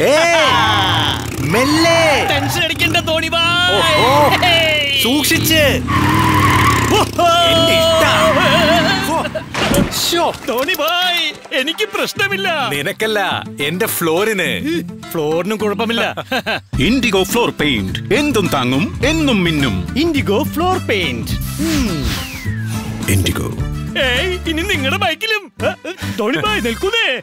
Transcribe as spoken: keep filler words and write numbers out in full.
മെല്ലെ ടെൻഷൻ അടിക്കണ്ട തോണി സൂക്ഷിച്ച്. തോണി ഭായ്, എനിക്ക് പ്രശ്നമില്ല. നിനക്കല്ല, എന്റെ ഫ്ലോറിന്. ഫ്ലോറിനും കുഴപ്പമില്ല. ഇൻഡിഗോ ഫ്ലോർ പെയിന്റ് എന്തും താങ്ങും, എന്നും മിന്നും. Indigo floor paint. ഇൻഡിഗോ. ഏയ്, ഇനി നിങ്ങളുടെ ബൈക്കിലും. തോണി ഭായ് നിൽക്കുന്നേ.